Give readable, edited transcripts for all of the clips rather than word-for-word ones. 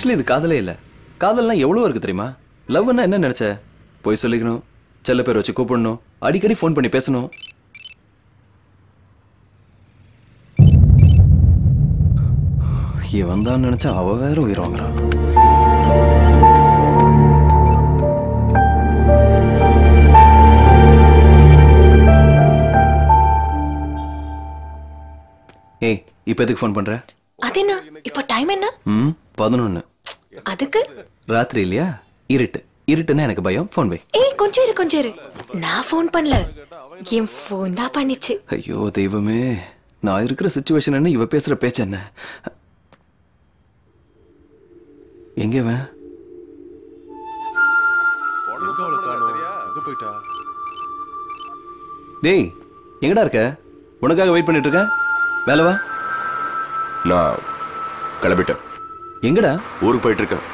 Actually இது காதலே இல்லை. காதல்னா எவ்வளோ இருக்கு தெரியுமா? லவ்னா என்ன நினைச்ச? போய் சொல்லிக்கணும், செல்ல பேர் வச்சு கூப்பிடணும், அடிக்கடி ஃபோன் பண்ணி பேசணும். இவன் தான் நினைச்சா அவ வேற உயிர் வாங்குறான். ஏய், இப்ப எதுக்கு ஃபோன் பண்ற? அது என்ன? இப்ப டைம் என்ன? 11. அதுக்கு ராத்திரி இல்லையா? இருட்டு. இருட்டுன்னா எனக்கு பயம். ஃபோன் வை. ஏய் கொஞ்சம் இரு. நான் ஃபோன் பண்ணல, என் ஃபோன் தான் பண்ணிச்சு. ஐயோ தெய்வமே, நான் இருக்கிற சிச்சுவேஷன் என்ன, இவ பேசுற பேச்சு என்ன? எங்க இவன்? டேய், எங்கடா இருக்க? உனக்காக வெயிட் பண்ணிட்டு இருக்கேன். வேலை வா. நான் கிளம்பிட்டேன். எங்கடா? ஊருக்கு போயிட்டு இருக்கேன்.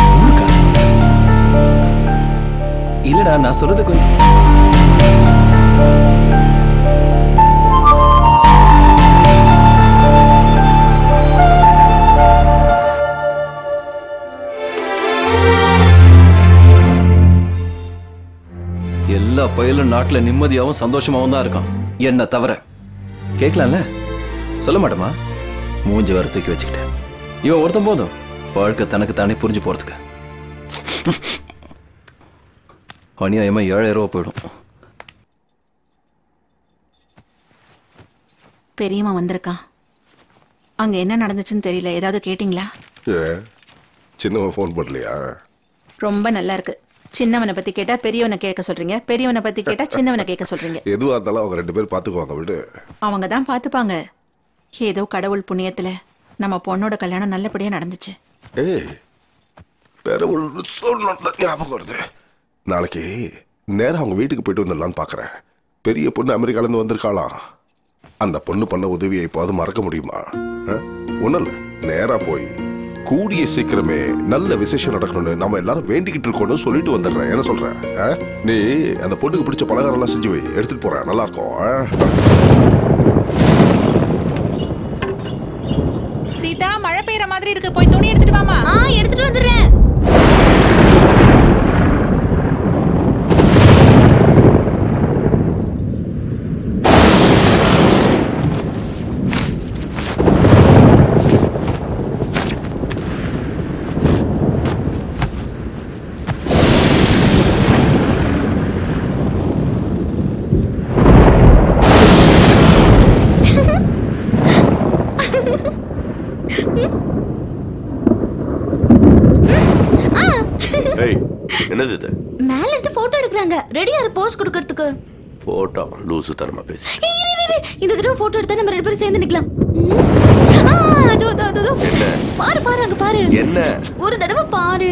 இல்லடா, நான் சொல்றது கொஞ்சம். எல்லா பயிலும் நாட்டுல நிம்மதியாவும் சந்தோஷமாவும் தான் இருக்கான், என்ன தவிர. கேட்கலாம்ல? சொல்ல மாட்டோமா? மூஞ்சி வர தூக்கி வச்சுக்கிட்டேன். இவன் ஒருத்தன் போதும் வாழ்க்கை தனக்கு தானே புரிஞ்சு போறதுக்கு. அநியாயமா 7,000 ரூபா போயிடும். பெரியம்மா வந்திருக்கான். அங்க என்ன நடந்துச்சுன்னு தெரியல, ஏதாவது கேட்டீங்களா? சின்னவன் ஃபோன் பண்ணலையா? ரொம்ப நல்லா இருக்கு. சின்னவனை பத்தி கேட்டா பெரியவனை கேட்க சொல்றீங்க, பெரியவனை பத்தி கேட்டா சின்னவனை கேட்க சொல்றீங்க. எதுவா இருந்தாலும் அவங்க 2 பேரும் பாத்துக்குவாங்க விடு. அவங்க தான் பாத்துப்பாங்க. ஏதோ கடவுள் புண்ணியத்துல நம்ம பொண்ணோட கல்யாணம் நல்லபடியா நடந்துச்சு. ஏய், ஞாபகம் வருது. நாளைக்கு நேரம் அவங்க வீட்டுக்கு போயிட்டு வந்துடலான்னு பாக்குறேன். பெரிய பொண்ணு அமெரிக்கால இருந்து வந்திருக்காளாம். அந்த பொண்ணு பண்ண உதவியை இப்போது மறக்க முடியுமா? ஒண்ணும் இல்ல, நேரா போய் கூடிய சீக்கிரமே நல்ல விசேஷம் நடக்கணும்னு நம்ம எல்லாரும் வேண்டிக்கிட்டு இருக்கோம்னு சொல்லிட்டு வந்துடுறேன். என்ன சொல்றேன்? நீ அந்த பொண்ணுக்கு பிடிச்ச பலகாரம் எல்லாம் செஞ்சு வை, எடுத்துட்டு போறேன். நல்லா இருக்கும். சீதா, மழை பெய்யற மாதிரி இருக்கு, போய் துணி எடுத்துட்டு வாமா. எடுத்துட்டு வந்துடுறேன். என்னது இது? மேல இருந்து போட்டோ எடுக்கறாங்க. ரெடியா இரு போஸ் கொடுக்கிறதுக்கு. போட்டோ லூசு தரமா பேசி. இந்த தடவை போட்டோ எடுத்தா நம்ம 2 பேரும் சேர்ந்து நிக்கலாம். அதோ பாரு பாரு, அங்க பாரு. என்ன? ஒரு தடவை பாரு.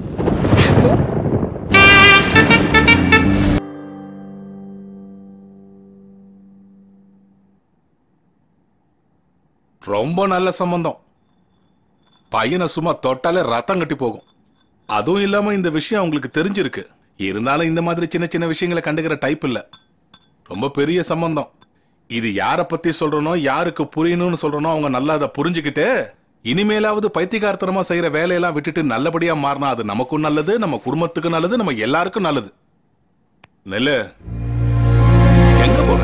ரொம்ப நல்ல சம்பந்தம். பையனை சும்மா தொட்டாலே ரத்தம் கட்டி போகும். அதுவும் இல்லாம இந்த விஷயம் உங்களுக்கு தெரிஞ்சிருக்கு. இருந்தாலும் இந்த மாதிரி சின்ன சின்ன விஷயங்களை கண்டுக்கிற டைப் இல்ல. ரொம்ப பெரிய சம்பந்தம். இது யார பத்தி சொல்றனோ, யாருக்கு புரியணும்னு சொல்றனோ அவங்க நல்லா அதை புரிஞ்சுக்கிட்டு இனிமேலாவது பைத்தியக்காரத்தனமா செய்யற வேலையெல்லாம் விட்டுட்டு நல்லபடியா மாறினா அது நமக்கும் நல்லது, நம்ம குடும்பத்துக்கும் நல்லது, நம்ம எல்லாருக்கும் நல்லது. நெல்லு, எங்க போற?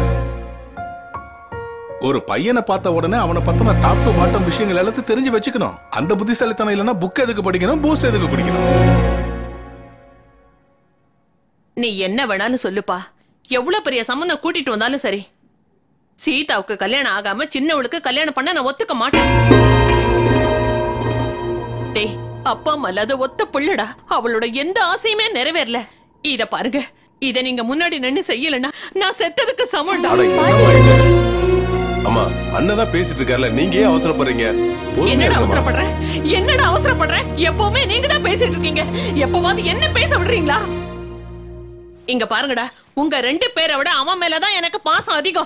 ஒரு பையனை பார்த்த உடனே அவனை பத்தின டாப் டு பாட்டம் விஷயங்கள் எல்லாத்தையும் தெரிஞ்சு வச்சுக்கணும். அந்த புத்திசாலித்தனம் இல்லைன்னா புக் எதுக்கு படிக்கணும், பூஸ்ட் எதுக்கு குடிக்கணும்? நீ என்ன வேணாலும் சொல்லுப்பா. எவ்வளவு பெரிய சம்பந்தம் கூட்டிட்டு வந்தாலும் சரி, சீதாவுக்கு கல்யாணம் ஆகாம சின்னவளுக்கு கல்யாணம் பண்ண நான் ஒத்துக்க மாட்டேன். டேய், அப்பா அம்மா இல்லாத ஒத்த புள்ளடா. அவளோட எந்த ஆசையுமே நிறைவேறல. இத பாருங்க, இத நீங்க முன்னாடி நின்னு செய்யலன்னா நான் செத்ததுக்கு சமம்டா. அம்மா, அண்ணன் பேசிட்டு இருக்கார்ல, நீங்க ஏன் அவசரப்படுறீங்க? என்னடா அவசரப்படுற? என்னடா அவசரப்படுற? எப்பவுமே நீங்க தான் பேசிட்டு இருக்கீங்க. எப்பவாவது என்ன பேச விடுறீங்களா? இங்க பாருங்கடா, உங்க 2 பேரை விட அவன் மேலதான் எனக்கு பாசம் அதிகம்.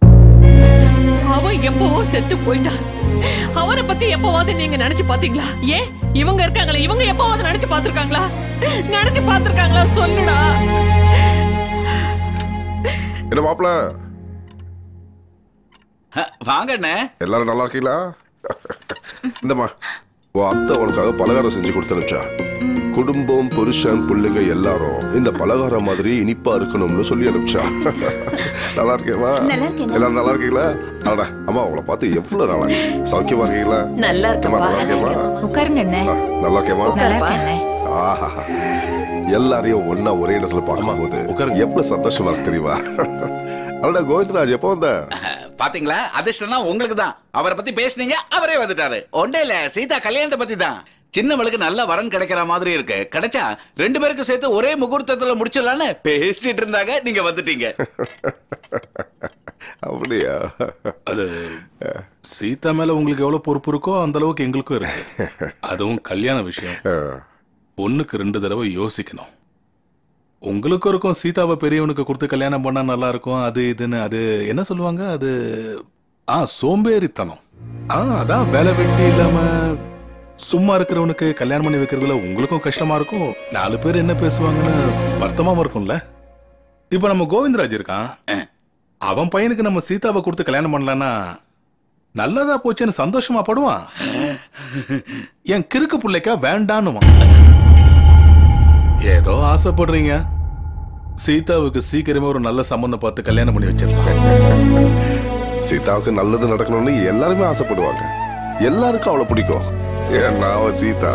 அவன் எப்பவோ செத்து போயிட்டா. அவனை பத்தி எப்பவாவது நீங்க நினைச்சு பாத்தீங்களா? ஏன் இவங்க இருக்காங்களே, இவங்க எப்பவாவது நினைச்சு பாத்துருக்காங்களா? நினைச்சு பாத்துருக்காங்களா? சொல்லுடா. என்ன மாப்ள, வாங்க அண்ணே. எல்லாரும் நல்லா இருக்கீங்களா? இந்தம்மா உன் அத்தை உனக்காக பலகாரம் செஞ்சு கொடுத்தனுச்சா. குடும்பம், புருஷன், பிள்ளைங்க எல்லாரும் இந்த பலகாரம் மாதிரி இனிப்பா இருக்கணும்னு சொல்லி அனுப்பிச்சா. நல்லா இருக்கேமா? எல்லாரும் நல்லா இருக்கீங்களா? அட அம்மா, உங்களை பார்த்து எவ்வளவு நாளாச்சு. சௌக்கியமா இருக்கீங்களா? நல்லா நல்லா இருக்கேமா? உட்காருங்க அண்ணே. நல்லா இருக்கேமா? நல்லா இருக்கேன் அண்ணே. ஆஹா, எல்லாரையும் ஒன்னா ஒரே இடத்துல பார்க்கும்போது எவ்வளவு சந்தோஷமா இருக்கு தெரியுமா? அடடா கோவிந்தராஜ், எப்போ வந்த? பாத்தீங்களா, அதிர்ஷ்டம்னா உங்களுக்கு தான். அவரை பத்தி பேசுனீங்க, அவரே வந்துட்டாரு. ஒன்றே இல்ல, சீதா கல்யாணத்தை பத்தி தான். சின்னவளுக்கு நல்ல வரன் கிடைக்கிற மாதிரி இருக்கு. கிடைச்சா 2 பேருக்கும் சேர்த்து ஒரே முகூர்த்தத்துல முடிச்சிடலான்னு பேசிட்டு இருந்தாங்க. நீங்க வந்துட்டீங்க. அப்படியா? அது சீதா மேல உங்களுக்கு எவ்வளவு பொறுப்பு இருக்கோ அந்த அளவுக்கு எங்களுக்கும் இருக்கு. அதுவும் கல்யாண விஷயம். ஒண்ணுக்கு 2 தடவை யோசிக்கணும். உங்களுக்கும் இருக்கும், சீதாவை பெரியவனுக்கு கொடுத்து கல்யாணம் பண்ணா நல்லா இருக்கும், அது இதுன்னு. அது என்ன சொல்லுவாங்க, அது சோம்பேறித்தனம். அதான் வேலை வெட்டி இல்லாம சும்மா இருக்கிறவனுக்கு கல்யாணம் பண்ணி வைக்கிறதுல உங்களுக்கும் கஷ்டமா இருக்கும். 4 பேர் என்ன பேசுவாங்கன்னு வருத்தமாவும் இருக்கும்ல. இப்ப நம்ம கோவிந்தராஜ் இருக்கான், அவன் பையனுக்கு நம்ம சீதாவை கொடுத்து கல்யாணம் பண்ணலன்னா நல்லதா போச்சுன்னு சந்தோஷமா படுவான். என் கிறுக்கு பிள்ளைக்கா வேண்டான்னுவான். ஏதோ ஆசைப்படுறீங்க, சீதாவுக்கு சீக்கிரமே ஒரு நல்ல சம்பந்தம் பார்த்து கல்யாணம் பண்ணி வச்சிடலாம். சீதாவுக்கு நல்லது நடக்கணும்னு எல்லாருமே ஆசைப்படுவாங்க. எல்லாருக்கும் அவளை பிடிக்கும். ஏன்னா அவ சீதா.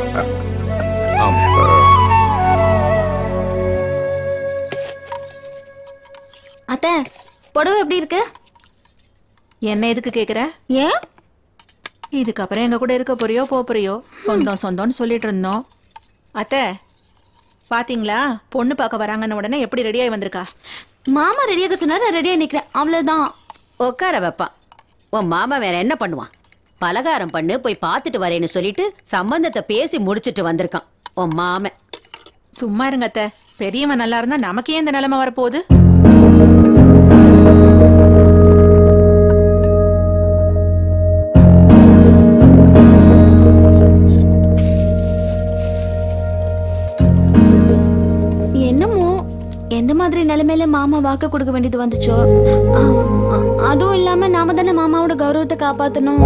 அத்தை, புடவை எப்படி இருக்கு? என்ன எதுக்கு கேக்குற? ஏன்? இதுக்கப்புறம் எங்க கூட இருக்க போறியோ போறியோ, சொந்தம் சொந்தம்னு சொல்லிட்டு இருந்தோம். அத்தை பாத்தீங்களா, பொண்ணு பார்க்க வராங்கன்னு உடனே எப்படி ரெடியாகி வந்திருக்கா. மாமா ரெடியாக சொன்னாரு, நான் ரெடியா நிக்கிறேன், அவ்வளவுதான். உட்கார வைப்பான். உன் மாமா வேற என்ன பண்ணுவான்? பலகாரம் பண்ணு, போய் பார்த்துட்டு வரேன்னு சொல்லிட்டு சம்பந்தத்தை பேசி முடிச்சிட்டு வந்திருக்கான் உன் மாமன். சும்மா இருங்க அத்தை, பெரியவன் நல்லா இருந்தா நமக்கே இந்த நிலைமை வரப்போகுது. என்னமோ எந்த மாதிரி நிலைமையில மாமா வாக்கு கொடுக்க வேண்டியது வந்துச்சோ. அதுவும் இல்லாம நாம தானே மாமாவோட கௌரவத்தை காப்பாத்தணும்.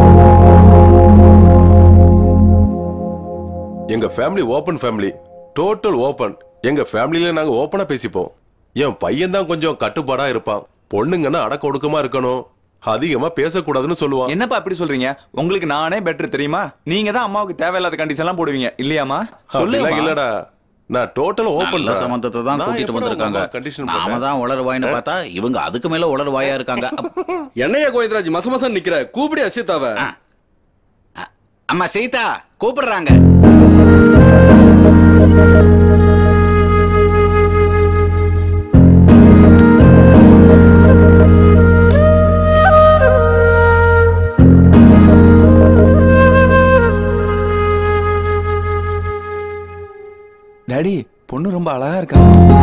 எங்க family open family, total open. எங்க ஃபேமிலியில நாங்க ஓபனா பேசிப்போம். என் பையன் தான் கொஞ்சம் கட்டுப்பாடா இருப்பான். பொண்ணுங்கன்னா அடக்க ஒடுக்கமா இருக்கணும், அதிகமா பேசக்கூடாதுன்னு சொல்லுவான். என்னப்பா அப்படி சொல்றீங்க? உங்களுக்கு நானே பெட்டர் தெரியுமா? நீங்க தான் அம்மாவுக்கு தேவையில்லாத கண்டிஷன் எல்லாம் போடுவீங்க இல்லையாமா? சொல்லுங்க. இல்லடா, நான் டோட்டல் ஓபன் சம்பந்தத்தை தான் கூட்டிட்டு வந்திருக்காங்க. நாம தான் உளறுவாயின்னு பார்த்தா இவங்க அதுக்கு மேல உளறுவாயா இருக்காங்க. என்னையா கோவிந்தராஜ் மச மசம் நிக்கிற? கூப்பிடு சீதாவை. அம்மா சீதா கூப்பிடுறாங்க. டாடி, பொண்ணு ரொம்ப அழகா இருக்கா.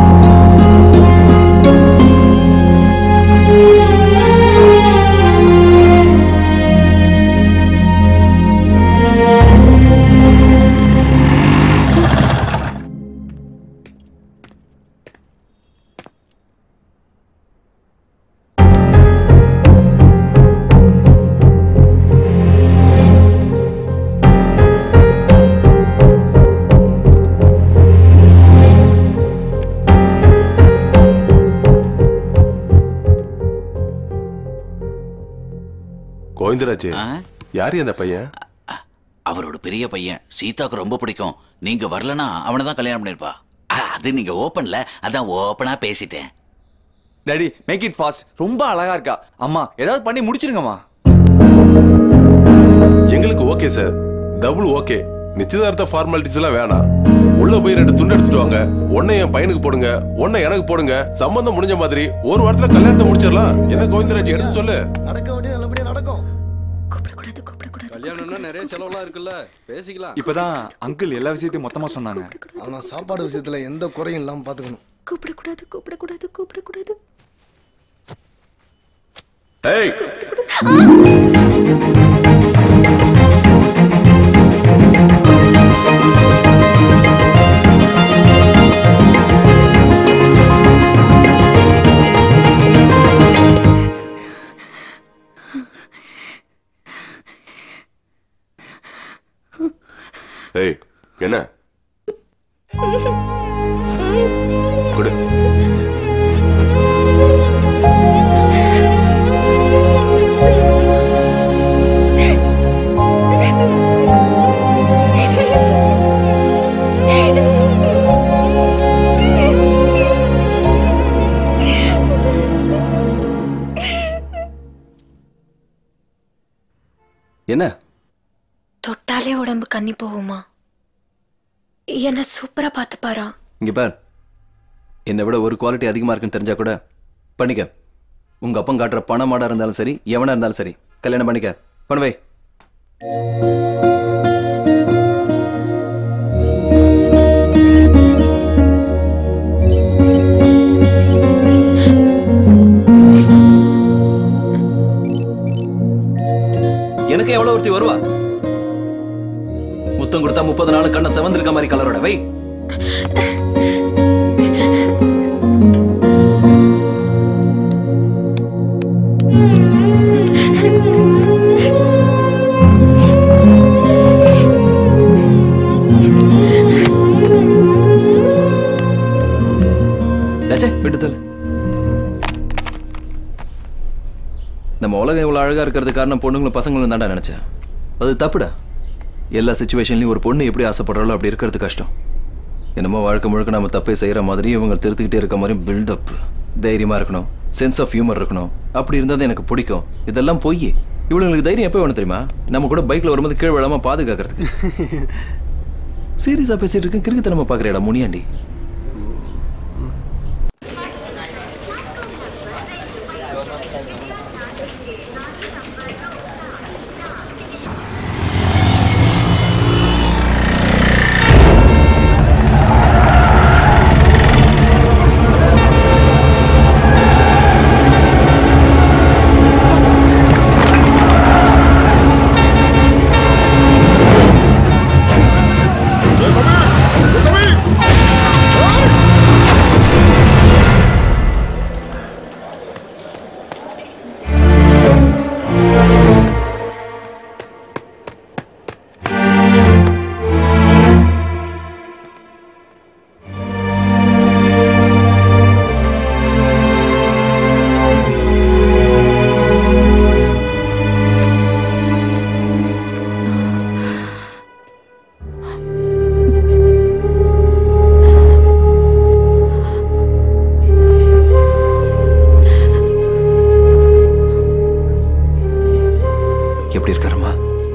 கோவிந்தராஜ், யாரு அந்த பையன்? அவரோட பெரிய பையன். சீதாக்கு ரொம்ப பிடிக்கும். நீங்க வரலனா அவனை தான் கல்யாணம் பண்ணிருப்பா. அது நீங்க ஓபன்ல, அதான் ஓபனா பேசிட்டேன். Daddy, make it fast. ரொம்ப அழகா இருக்கா. அம்மா ஏதாவது பண்ணி முடிச்சிருங்கம்மா. எங்களுக்கு ஓகே சார், டபுள் ஓகே. நிச்சயதார்த்த ஃபார்மாலிட்டிஸ் எல்லாம் வேணாம். உள்ள போய் 2 துண்டு எடுத்துட்டு வாங்க. ஒன்னை என் பையனுக்கு போடுங்க, ஒன்னை எனக்கு போடுங்க. சம்பந்தம் முடிஞ்ச மாதிரி ஒரு வாரத்துல கல்யாணத்தை முடிச்சிடலாம். என்ன கோவிந்தராஜ், எடுத்து சொல்லு. நடக்க வேண்டியது நல்லபடியா நடக்கும். கல்யாணம்னா நிறைய செலவுலாம் இருக்குல்ல, பேசிக்கலாம். இப்பதான் அங்கிள் எல்லா விஷயத்தையும் மொத்தமா சொன்னாங்க. ஆனா சாப்பாடு விஷயத்துல எந்த குறையும் இல்லாம பாத்துக்கணும். கூப்பிடக்கூடாது கூப்பிடக்கூடாது கூப்பிடக்கூடாது. ஏய், கொடு. என்ன தொட்டாலே உடம்பு கண்ணி போகுமா? என்ன சூப்பரா பார்த்துப்பாரா? இங்க பார், என்னை விட ஒரு குவாலிட்டி அதிகமா இருக்குன்னு தெரிஞ்சா கூட பண்ணிக்க. உங்க அப்பன் காட்டுற பணமாடா இருந்தாலும் சரி, எவனா இருந்தாலும் சரி, கல்யாணம் பண்ணிக்க. பண்ணுவே. எனக்கு எவ்வளவு ஒருத்தி வருவா? முத்தம் கொடுத்தா 30 நாள் கண்ண செவந்திருக்க மாதிரி கலரோட வை. விட்டுதல். நம்ம உலகம் இவ்வளவு அழகா இருக்கிறது காரணம் பொண்ணுங்களும் பசங்களும் தான்டா நினைச்சேன். அது தப்புடா. எல்லா சிச்சுவேஷன்லையும் ஒரு பொண்ணு எப்படி ஆசைப்படுறாளோ அப்படி இருக்கிறது கஷ்டம். என்னமோ வாழ்க்கை முழுக்க நம்ம தப்பே செய்யற மாதிரி இவங்க திருத்திக்கிட்டே இருக்க மாதிரி பில்டப். தைரியமா இருக்கணும், சென்ஸ் ஆஃப் ஹியூமர் இருக்கணும். அப்படி இருந்தால் எனக்கு பிடிக்கும். இதெல்லாம் போய் இவங்களுக்கு தைரியம் எப்போ வேணும் தெரியுமா? நம்ம கூட பைக்ல வரும்போது கீழ் விழாம பாதுகாக்கிறதுக்கு. சீரியஸா பேசிட்டு இருக்கேன், கிறுக்குத்தனமா பாக்குறேடா முனியாண்டி. எப்படி இருக்காருமா?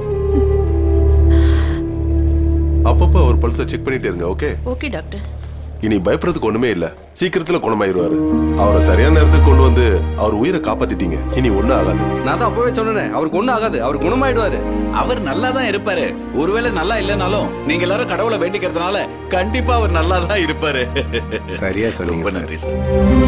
அப்பப்போ ஒரு பல்ஸை செக் பண்ணிட்டே இருங்க. Okay okay doctor. இனி பயப்படுறதுக்கு ஒண்ணுமே இல்ல. சீக்கிரத்துல குணமாயிருவாரு. அவரை சரியான நேரத்துக்கு கொண்டு வந்து அவர் உயிரை காப்பாத்திட்டீங்க. இனி ஒண்ணும் ஆகாது. நான் தான் அப்பவே சொன்னேன், அவருக்கு ஒண்ணும் ஆகாது, அவர் குணமாயிடுவாரு. அவர் நல்லா தான் இருப்பாரு. ஒருவேளை நல்லா இல்லைனாலும் நீங்க எல்லாரும் கடவுளை வேண்டிக்கிறதுனால கண்டிப்பா அவர் நல்லா தான் இருப்பாரு. சரியா சொல்லுங்க. ரொம்ப நன்றி சார்.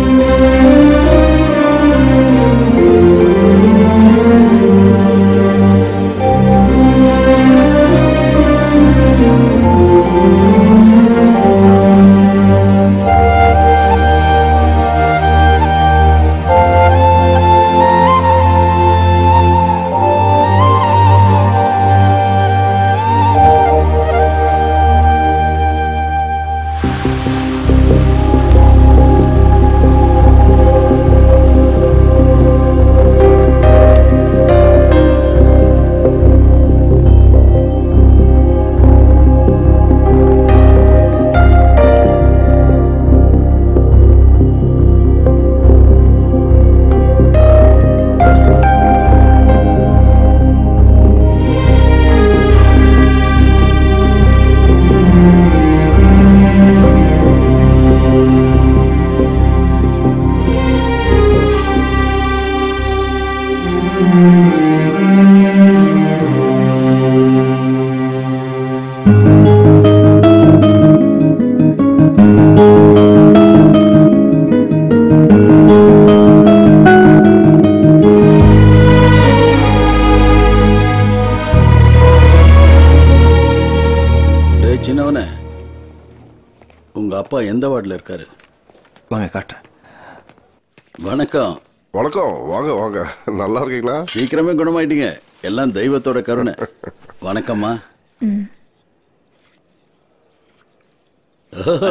சின்னவனே, உங்க அப்பா எந்த வார்டில் இருக்காரு? வாங்க காட்டுறேன். வணக்கம். வணக்கம். வாங்க வாங்க. நல்லா இருக்கீங்களா? சீக்கிரமே குணமாயிட்டீங்க. எல்லாம் தெய்வத்தோட கருணை. வணக்கம்மா.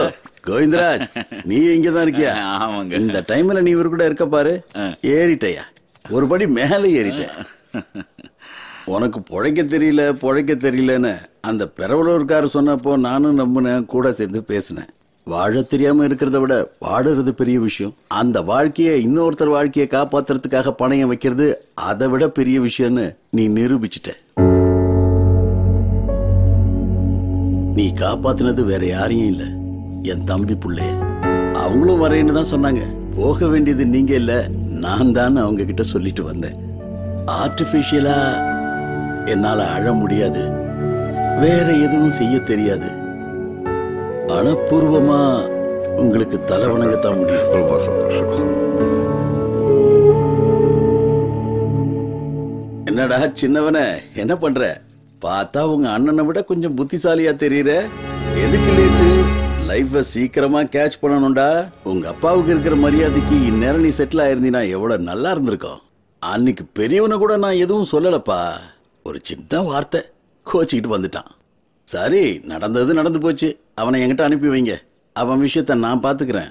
கோவிந்தராஜ், நீ இங்கதான் இருக்கியா? ஆமாங்க. இந்த டைம்ல நீ இவர் கூட இருக்க பாரு. ஏறிட்டயா, ஒரு படி மேலே ஏறிட்ட. உனக்கு பொழைக்க தெரியலன்னு அந்த பெரவலூர்காரர் சொன்னப்போ நானும் நம்பினேன், கூட சேர்ந்து பேசினேன். வாழ தெரியாம இருக்கிறத விட வாடுறது பெரிய விஷயம். அந்த வாழ்க்கையை இன்னொருத்தர் வாழ்க்கையை காப்பாத்துறதுக்காக பணையம் வைக்கிறது அதை விட பெரிய விஷயம்னு நீ நிரூபிச்சிட்ட. நீ காப்பாத்தினது வேற யாரையும் இல்ல, என் தம்பி புள்ளைய. அவங்களும் வரேன்னு தான் சொன்னாங்க. போக வேண்டியது நீங்க இல்ல, நான் தான் அவங்க கிட்ட சொல்லிட்டு வந்தேன். ஆர்டிபிஷியலா என்னால அழ முடியாது, வேற எதுவும் செய்ய தெரியாது. மனப்பூர்வமா உங்களுக்கு தலை வணங்கத்தான் முடியும். ரொம்ப சந்தோஷம். என்னடா சின்னவன, என்ன பண்ற? பார்த்தா உங்க அண்ணனை விட கொஞ்சம் புத்திசாலியா தெரியுற. எதுக்கு லேட்டு? லைஃப சீக்கிரமா கேட்ச் பண்ணணும்டா. உங்க அப்பாவுக்கு இருக்கிற மரியாதைக்கு இந்நேரம் நீ செட்டில் ஆயிருந்தீனா எவ்வளவு நல்லா இருந்திருக்கும். அன்னைக்கு பெரியவனை கூட நான் எதுவும் சொல்லலப்பா, ஒரு சின்ன வார்த்தை கோச்சிக்கிட்டு வந்துட்டான். சரி, நடந்தது நடந்து போச்சு. அவனை என்கிட்ட அனுப்பி வைங்க, அவன் விஷயத்த நான் பாத்துக்கிறேன்.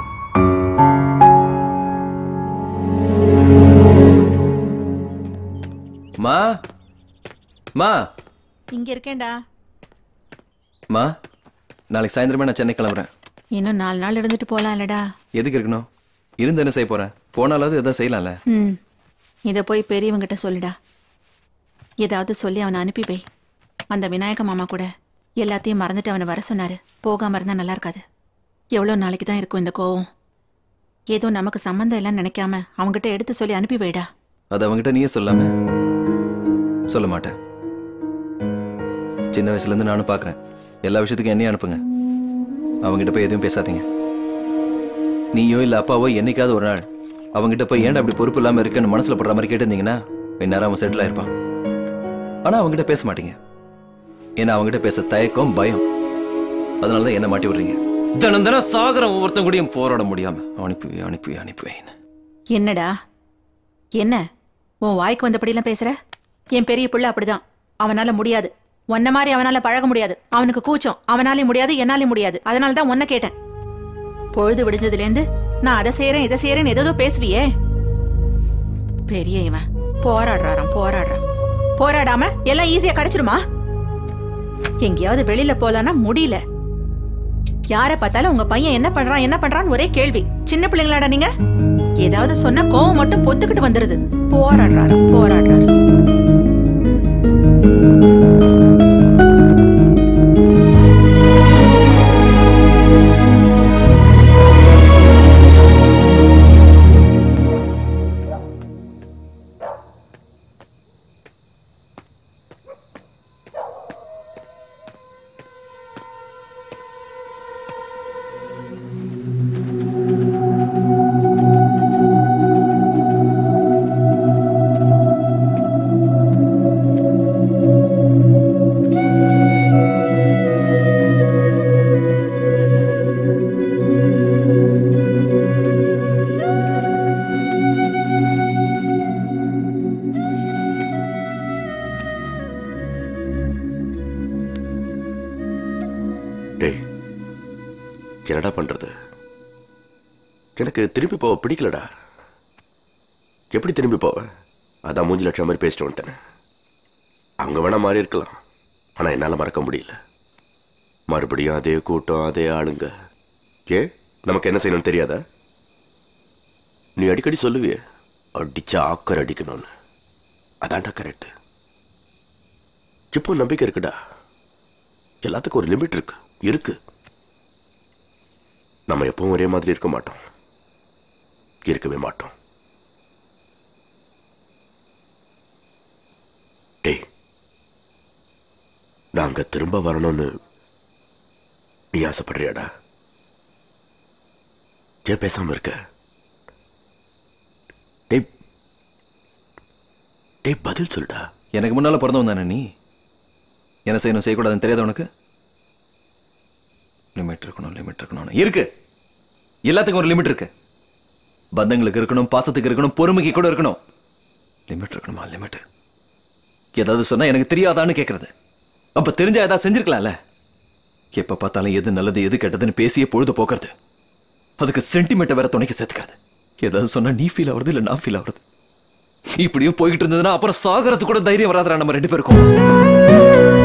மா மா இங்க இருக்கேன்டா. மா, நாளைக்கு சாயந்தரமே நான் சென்னை கிளம்புறேன். இன்னும் 4 நாள் இருந்துட்டு போலாம்லடா. எதுக்கு இருக்கணும்? இருந்து என்ன செய்ய போறேன்? போனாலாவது எதாவது செய்யலாம்ல. இதை போய் பெரியவங்கிட்ட சொல்லுடா. ஏதாவது சொல்லி அவனை அனுப்பி வை. அந்த விநாயக மாமா கூட எல்லாத்தையும் மறந்துட்டு அவனை வர சொன்னாரு. போகாம இருந்தா நல்லா இருக்காது. எவ்வளோ நாளைக்கு தான் இருக்கும் இந்த கோவம்? ஏதோ நமக்கு சம்மந்தம் இல்லைன்னு நினைக்காம அவங்ககிட்ட எடுத்து சொல்லி அனுப்பி வைடா. அது அவங்ககிட்ட நீயே சொல்லாம? சொல்ல மாட்டேன். சின்ன வயசுல இருந்து நானும் பாக்குறேன். எல்லா விஷயத்துக்கும் என்னையும் அனுப்புங்க. அவங்ககிட்ட போய் எதுவும் பேசாதீங்க. நீயோ இல்ல அப்பாவோ என்னைக்காவது ஒரு நாள் அவங்ககிட்ட போய் ஏன்டா அப்படி பொறுப்பு இல்லாம இருக்குன்னு மனசுல படுற மாதிரி கேட்டிருந்தீங்கன்னா இந்நேரம் அவன் செட்டில் ஆயிருப்பான். ஆனா அவங்ககிட்ட பேச மாட்டீங்க. ஏன்னா அவங்ககிட்ட பேச தயக்கம், பயம். அதனாலதான் என்ன மாட்டி விடுறீங்க. தினம் தினம் சாகர ஒவ்வொருத்தன் கூடயும் போராட முடியாம அனுப்புவேன். என்னடா என்ன உன் வாய்க்கு வந்தபடியெல்லாம் பேசுற? என் பெரிய பிள்ளை அப்படிதான். அவனால முடியாது. உன்ன மாதிரி அவனால பழக முடியாது. அவனுக்கு கூச்சம். அவனாலே முடியாது, என்னாலே முடியாது. அதனாலதான் உன்ன கேட்டேன். பொழுது விடிஞ்சதுலேருந்து நான் அதை செய்யறேன் இதை செய்யறேன்னு ஏதோ பேசுவியே. பெரிய இவன் போராடுறான். போராடாம எல்லாம் ஈஸியா கிடைச்சிருமா? எங்கேயாவது வெளியில போலான்னா முடியல. யார பார்த்தாலும் உங்க பையன் என்ன பண்றான்னு ஒரே கேள்வி. சின்ன பிள்ளைங்களாடா நீங்க? ஏதாவது சொன்னா கோவம் மட்டும் பொத்துக்கிட்டு வந்துருது. போராடுறாரு. என்னடா பண்றது? எனக்கு திரும்பி போக பிடிக்கலடா. எப்படி திரும்பி போவேன்? அதான் 3 லட்சம் மாதிரி பேசிட்டு வந்துட்டேன். அவங்க வேணா மாறி இருக்கலாம், ஆனா என்னால மறக்க முடியல. மறுபடியும் அதே கூட்டம், அதே ஆளுங்க. நமக்கு என்ன செய்யணும்னு தெரியாதா? நீ அடிக்கடி சொல்லுவியே, அடிச்சா ஆக்கர் அடிக்கணும்னு. அதான்டா கரெக்ட். இப்போ நம்பிக்கை இருக்குடா. எல்லாத்துக்கும் ஒரு லிமிட் இருக்கு. நம்ம எப்பவும் ஒரே மாதிரி இருக்க மாட்டோம், இருக்கவே மாட்டோம். டேய், நாங்க திரும்ப வரணும்னு நீ ஆசைப்படுறியாடா? ஏன் பேசாம இருக்க? டேய் பதில் சொல்லுடா. எனக்கு முன்னால பிறந்தவன் தானே நீ. என்ன செய்யணும் செய்யக்கூடாதுன்னு தெரியாத உனக்கு? லிமிட் இருக்கணும். இருக்கு. எல்லாத்துக்கும் ஒரு லிமிட் இருக்கு. பந்தங்களுக்கு இருக்கணும், பாசத்துக்கு இருக்கணும், பொறுமைக்கு கூட இருக்கணும். லிமிட் இருக்கணுமா? லிமிட். ஏதாவது சொன்னா எனக்கு தெரியாதான்னு கேட்கறது. அப்ப தெரிஞ்சா ஏதாவது செஞ்சிருக்கலாம்ல. எப்ப பார்த்தாலும் எது நல்லது எது கெட்டதுன்னு பேசியே பொழுது போக்குறது. அதுக்கு சென்டிமெண்ட்டை வேற துணைக்கு சேர்த்துக்கிறது. ஏதாவது சொன்னா நீ ஃபீல் ஆகுறது இல்ல நான் ஃபீல் ஆகுறது. இப்படியும் போய்கிட்டு இருந்ததுன்னா அப்புறம் சாகரத்து கூட தைரியம் வராதுடா நம்ம 2 பேருக்கும்.